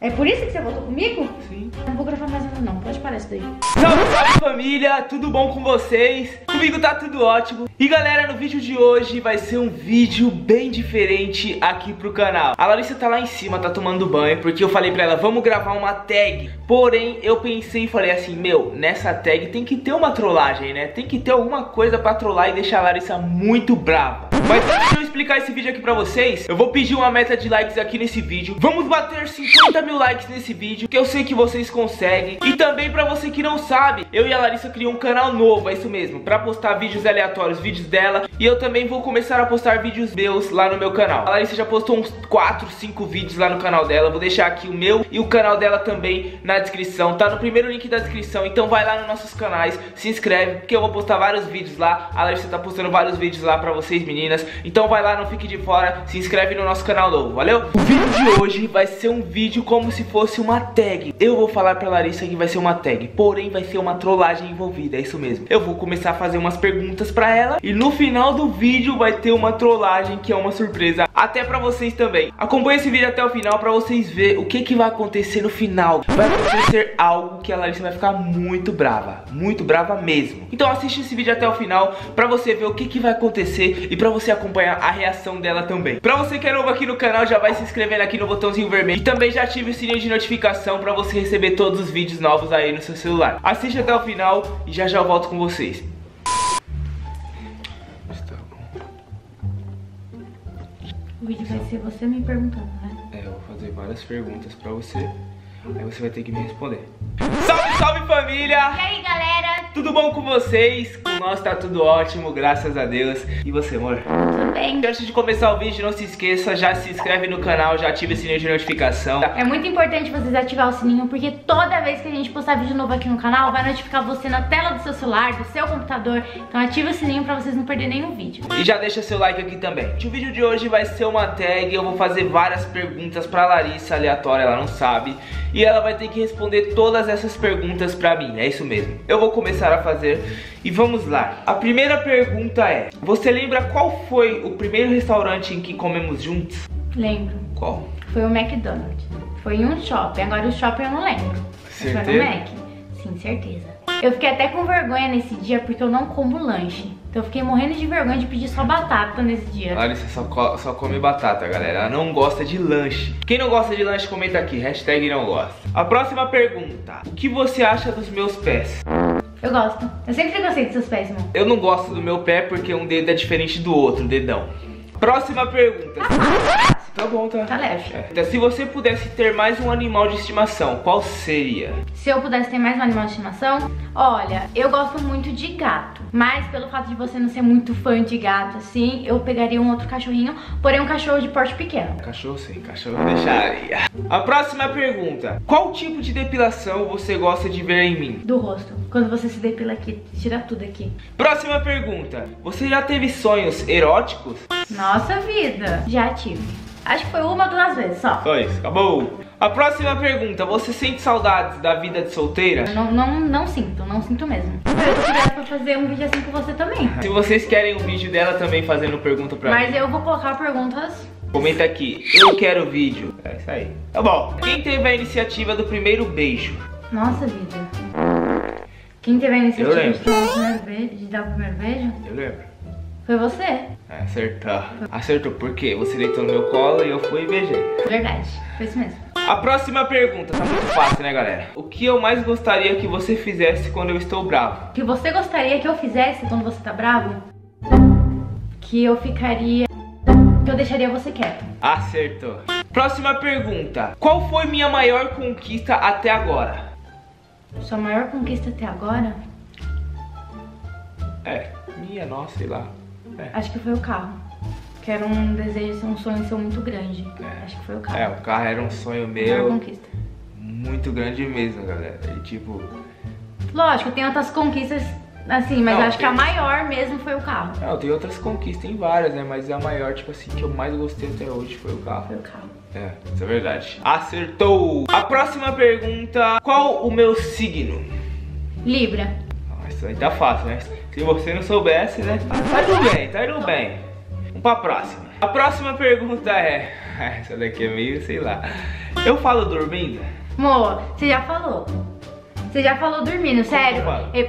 É por isso que você voltou comigo? Sim. Não vou gravar mais nada não, pode parar isso daí. Salve, salve família, tudo bom com vocês? Comigo tá tudo ótimo. E galera, no vídeo de hoje vai ser um vídeo bem diferente aqui pro canal. A Larissa tá lá em cima, tá tomando banho, porque eu falei pra ela, vamos gravar uma tag. Porém, eu pensei e falei assim, meu, nessa tag tem que ter uma trollagem, né? Tem que ter alguma coisa pra trollar e deixar a Larissa muito brava. Mas antes de eu explicar esse vídeo aqui pra vocês, eu vou pedir uma meta de likes aqui nesse vídeo. Vamos bater 50 mil likes nesse vídeo, que eu sei que vocês conseguem. E também pra você que não sabe, eu e a Larissa criamos um canal novo, é isso mesmo, pra postar vídeos aleatórios, vídeos dela. E eu também vou começar a postar vídeos meus lá no meu canal. A Larissa já postou uns 4, 5 vídeos lá no canal dela. Vou deixar aqui o meu e o canal dela também na descrição. Tá no primeiro link da descrição, então vai lá nos nossos canais, se inscreve, porque eu vou postar vários vídeos lá. A Larissa tá postando vários vídeos lá pra vocês, meninas. Então vai lá, não fique de fora, se inscreve no nosso canal novo, valeu? O vídeo de hoje vai ser um vídeo como se fosse uma tag. Eu vou falar pra Larissa que vai ser uma tag, porém vai ser uma trollagem envolvida, é isso mesmo. Eu vou começar a fazer umas perguntas pra ela e no final do vídeo vai ter uma trollagem que é uma surpresa até pra vocês também. Acompanhe esse vídeo até o final pra vocês verem o que vai acontecer no final. Vai acontecer algo que a Larissa vai ficar muito brava mesmo. Então assiste esse vídeo até o final pra você ver o que vai acontecer e pra você acompanhar a reação dela também. Pra você que é novo aqui no canal, já vai se inscrevendo aqui no botãozinho vermelho. E também já ative o sininho de notificação pra você receber todos os vídeos novos aí no seu celular. Assiste até o final e já eu volto com vocês. O vídeo vai ser você me perguntando, né? Eu vou fazer várias perguntas pra você. Aí você vai ter que me responder. Salve, salve família! E aí galera? Tudo bom com vocês? Com nós tá tudo ótimo, graças a Deus. E você, amor? Tudo bem. Antes de começar o vídeo, não se esqueça, já se inscreve no canal, já ativa o sininho de notificação. É muito importante vocês ativar o sininho, porque toda vez que a gente postar vídeo novo aqui no canal, vai notificar você na tela do seu celular, do seu computador. Então ativa o sininho pra vocês não perderem nenhum vídeo. E já deixa seu like aqui também. O vídeo de hoje vai ser uma tag, eu vou fazer várias perguntas pra Larissa, aleatória, ela não sabe. E ela vai ter que responder todas essas perguntas pra mim, é isso mesmo. Eu vou começar a fazer e vamos lá. A primeira pergunta é, você lembra qual foi o primeiro restaurante em que comemos juntos? Lembro. Qual? Foi o McDonald's. Foi em um shopping, agora o shopping eu não lembro. Certeza? Foi no Mac? Sim, certeza. Eu fiquei até com vergonha nesse dia porque eu não como lanche. Então eu fiquei morrendo de vergonha de pedir só batata nesse dia. Larissa só come batata, galera. Ela não gosta de lanche. Quem não gosta de lanche, comenta aqui. Hashtag não gosta. A próxima pergunta. O que você acha dos meus pés? Eu gosto. Eu sempre gostei dos seus pés, irmão. Eu não gosto do meu pé porque um dedo é diferente do outro, dedão. Próxima pergunta. Tá bom, tá. Tá leve. Então, se você pudesse ter mais um animal de estimação, qual seria? Se eu pudesse ter mais um animal de estimação, olha, eu gosto muito de gato. Mas pelo fato de você não ser muito fã de gato, assim, eu pegaria um outro cachorrinho, porém um cachorro de porte pequeno. Cachorro sim, cachorro eu deixaria. A próxima pergunta. Qual tipo de depilação você gosta de ver em mim? Do rosto. Quando você se depila aqui, tira tudo aqui. Próxima pergunta. Você já teve sonhos eróticos? Nossa vida. Já tive. Acho que foi uma ou duas vezes só. Só isso, acabou. A próxima pergunta. Você sente saudades da vida de solteira? Não sinto mesmo. Eu tô curiosa pra fazer um vídeo assim com você também. Se vocês querem um vídeo dela também fazendo pergunta pra mim, mas eu vou colocar perguntas. comenta aqui, eu quero vídeo. É isso aí. Tá bom. Quem teve a iniciativa do primeiro beijo? Nossa vida. Quem teve a iniciativa de dar o primeiro beijo? Eu lembro. Foi você. Acertou. Acertou por quê? Você deitou no meu colo e eu fui e beijei. Verdade. Foi isso mesmo. A próxima pergunta, tá muito fácil, né, galera? O que eu mais gostaria que você fizesse quando eu estou bravo? O que você gostaria que eu fizesse quando você tá bravo? Que eu ficaria... Que eu deixaria você quieto. Acertou. Próxima pergunta. Qual foi minha maior conquista até agora? Sua maior conquista até agora? Minha, nossa, sei lá. Acho que foi o carro. Que era um desejo, um sonho seu muito grande. Acho que foi o carro. O carro era um sonho Maior meu. conquista. Muito grande mesmo, galera. E tipo... Lógico, tem outras conquistas assim, mas Não, acho que a maior mesmo foi o carro. Não, tem outras conquistas, tem várias, né? Mas a maior, tipo assim, que eu mais gostei até hoje foi o carro. Foi o carro. Isso é verdade. Acertou! A próxima pergunta. Qual o meu signo? Libra. Isso aí tá fácil, né? Se você não soubesse, né? Tá indo bem, tá indo bem. Vamos pra próxima. A próxima pergunta é... Essa daqui é meio, sei lá. Eu falo dormindo? Amor, você já falou. Você já falou dormindo, sério.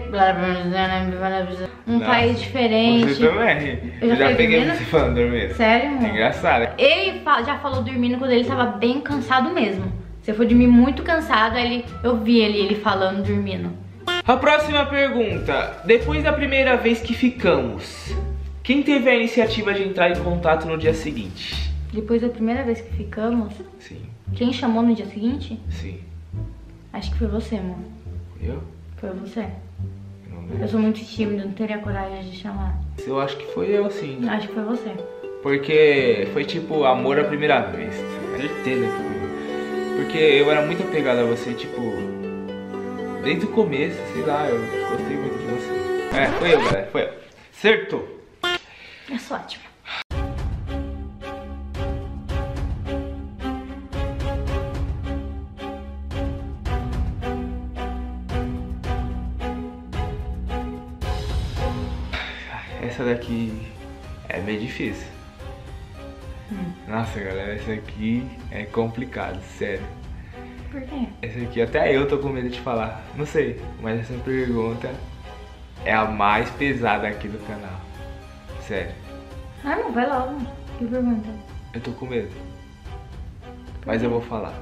Um país diferente. Você também. Eu já peguei dormindo? você falando dormindo. Sério, amor? É engraçado. Ele já falou dormindo quando ele tava bem cansado mesmo. Você foi dormir muito cansado, aí eu vi ele falando dormindo. A próxima pergunta. Depois da primeira vez que ficamos, quem teve a iniciativa de entrar em contato no dia seguinte? Depois da primeira vez que ficamos, Sim. quem chamou no dia seguinte? Sim. Acho que foi você, amor. Eu? Foi você. Eu não Eu lembro. sou muito tímida, não teria coragem de chamar. Eu acho que foi eu, sim. Acho que foi você. Porque foi tipo amor à primeira vista. Certeza que foi. Porque eu era muito apegado a você, tipo, desde o começo, sei lá, eu gostei muito de você. É, foi eu, galera, foi eu. Acertou. Eu sou ótima. Essa daqui é bem difícil. Nossa, galera, essa aqui é complicado, sério. Por quê? Essa aqui até eu tô com medo de falar. Não sei, mas essa pergunta é a mais pesada aqui do canal. Sério, Ah, não, vai logo. Que pergunta? eu tô com medo. Mas eu vou falar.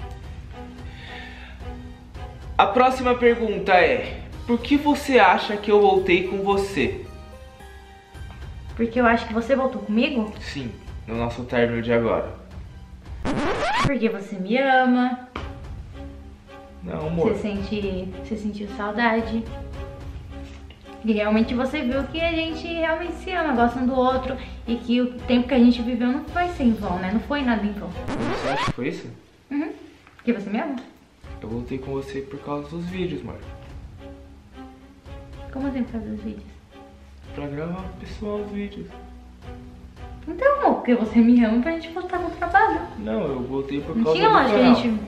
A próxima pergunta é: por que você acha que eu voltei com você? Porque eu acho que você voltou comigo? Sim, no nosso término de agora. Porque você me ama. Não, amor. Você sentiu saudade. E realmente você viu que a gente realmente se ama, gosta um do outro. E que o tempo que a gente viveu não foi sem vão, né? Não foi nada em vão. Você acha que foi isso? Uhum. Porque você me ama. Eu voltei com você por causa dos vídeos, amor. Como assim por causa dos vídeos? Pra gravar pro pessoal os vídeos. Então, amor, porque você me ama pra gente voltar no trabalho. Não, eu voltei por Não causa tinha do lógica a canal. gente...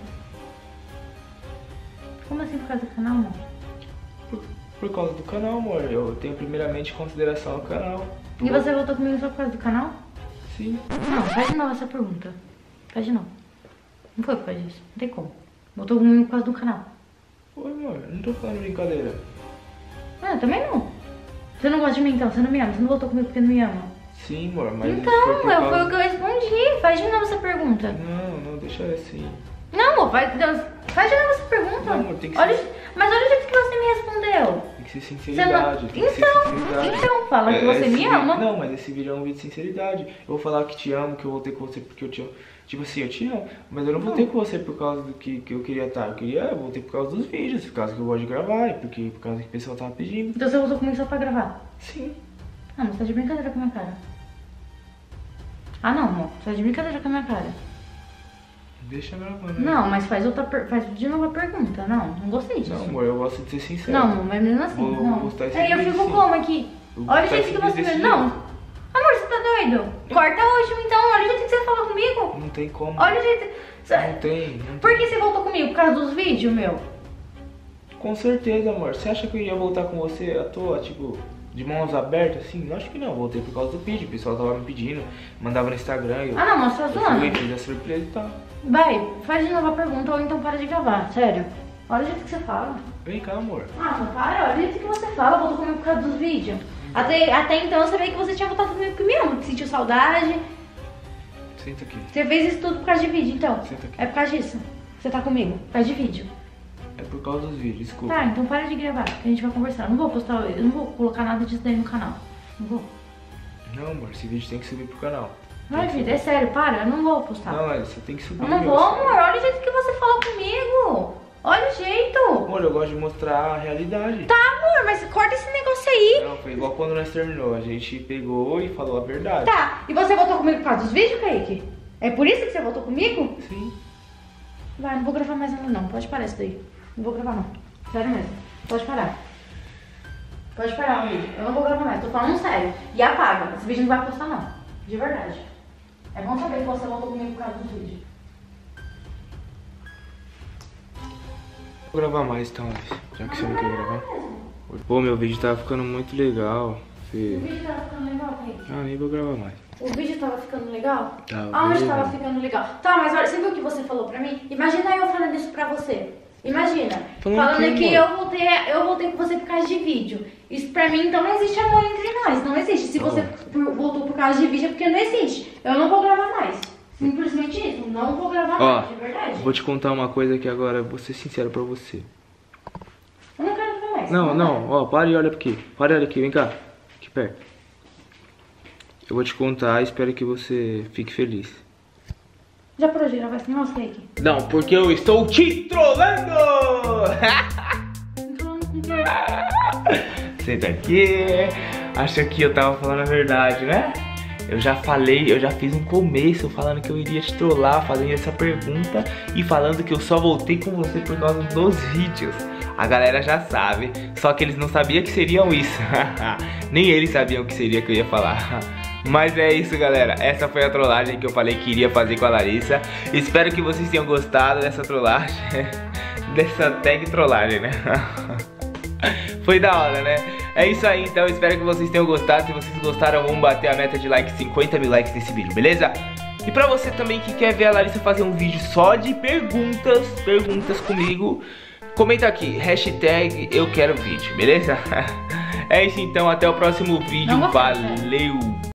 Como assim por causa do canal, amor? Por causa do canal, amor. Eu tenho primeiramente consideração ao canal. E você voltou comigo só por causa do canal? Sim. Não, faz de novo essa pergunta. Faz de novo. Não foi por causa disso. Não tem como. Voltou comigo por causa do canal. Oi, amor, eu não tô falando brincadeira. Ah, eu também não. Você não gosta de mim então? Você não me ama? Você não voltou comigo porque não me ama? Sim, amor, mas Então, foi por causa... foi o que eu respondi. Faz de novo essa pergunta. Não, deixa assim. Não, amor, faz de novo essa pergunta. Não, amor, tem que Olha, ser... Mas olha o jeito que você me respondeu. Tem que ser Você não... sinceridade, tem que ser sinceridade. Então, fala que você me ama. Não, mas esse vídeo é um vídeo de sinceridade. Eu vou falar que te amo, que eu voltei com você porque eu te amo. Tipo assim, eu te amo, mas eu não voltei com você por causa do que eu queria estar. Eu voltei por causa dos vídeos, por causa que eu gosto de gravar, e por causa que o pessoal tava pedindo. Então você voltou comigo só pra gravar? Sim. Ah, mas você tá de brincadeira com a minha cara. Ah, não, amor. Você tá de brincadeira com a minha cara. Deixa gravando. Não, mas faz de novo a pergunta. Não gostei disso. Não, amor, eu gosto de ser sincero. Não, amor, mas mesmo assim, Vou não. postar esse Aí eu vídeo, fico sim. como aqui? Eu vou Olha o postar jeito esse que vídeo você desse me... Não. jeito. Amor, você tá doido? Corta hoje, então. Olha o jeito que você falou comigo. Não tem como. Olha o jeito... Não tem. Por que você voltou comigo? Por causa dos vídeos, meu? Com certeza, amor. Você acha que eu ia voltar com você à toa, tipo, de mãos abertas, assim? Eu acho que não. Voltei por causa do vídeo. O pessoal tava me pedindo, mandava no Instagram. Eu, Ah, não, mas você tá eu zoando. fui, fiz a surpresa e tal. Vai, faz de novo a pergunta ou então para de gravar. Sério. Olha o jeito que você fala. Vem cá, amor. Ah, não para. Olha o jeito que você fala. Voltou comigo por causa dos vídeos. Até então eu sabia que você tinha voltado comigo porque me ama, que sentiu saudade. Senta aqui. Você fez isso tudo por causa de vídeo, então? Senta aqui. É por causa disso? Você tá comigo? Por causa de vídeo? É por causa dos vídeos, desculpa. Tá, então para de gravar, que a gente vai conversar. Eu não vou postar, eu não vou colocar nada disso daí no canal. Não vou. Não, amor, esse vídeo tem que subir pro canal. Vai, vida, é sério, para, eu não vou postar. Não, mas você tem que subir. Eu não meu, vou, sério. amor, olha o jeito que você falou comigo. Olha o jeito. Amor, eu gosto de mostrar a realidade. Tá, amor, mas corta esse negócio aí. Não, foi igual quando nós terminou. A gente pegou e falou a verdade. Tá, e você voltou comigo por causa dos vídeos, Kaique? É por isso que você voltou comigo? Sim. Vai, não vou gravar mais não, pode parar isso daí. Não vou gravar não, sério mesmo, pode parar. Pode parar o vídeo, eu não vou gravar mais, tô falando sério. E apaga, esse vídeo não vai postar não, de verdade. É bom saber que você voltou comigo por causa dos vídeos. Vou gravar mais então, já que você não quer gravar. Pô, meu vídeo tava ficando muito legal. O vídeo tava ficando legal, Kaique? Ah, nem vou gravar mais. O vídeo tava ficando legal? Tá. Aonde tava ficando legal? Tá, mas olha, você viu o que você falou pra mim? Imagina eu falando isso pra você. Imagina. Falando que eu voltei com você por causa de vídeo. Isso pra mim, então não existe amor entre nós. Não existe. Se você voltou por causa de vídeo é porque não existe. Eu não vou gravar mais. Simplesmente isso. Não vou gravar mais, de verdade. Vou te contar uma coisa que agora vou ser sincero pra você. Eu não quero ver mais. Não, ó, para e olha aqui. Para e olha aqui, vem cá. Aqui perto. Eu vou te contar e espero que você fique feliz. Já parou de gravar esse negócio, Kaique? Não, porque eu estou te trollando! Senta aqui. Acha que eu tava falando a verdade, né? Eu já falei, eu já fiz um começo falando que eu iria te trollar, fazendo essa pergunta e falando que eu só voltei com você por causa dos vídeos. A galera já sabe, só que eles não sabiam que seriam isso. Nem eles sabiam que seria que eu ia falar. Mas é isso, galera, essa foi a trollagem que eu falei que iria fazer com a Larissa. Espero que vocês tenham gostado dessa trollagem. Dessa tag trollagem, né? Foi da hora, né? É isso aí, então, espero que vocês tenham gostado. Se vocês gostaram, vamos bater a meta de likes, 50 mil likes nesse vídeo, beleza? E pra você também que quer ver a Larissa fazer um vídeo só de perguntas comigo, comenta aqui, hashtag eu quero vídeo, beleza? É isso então, até o próximo vídeo, valeu!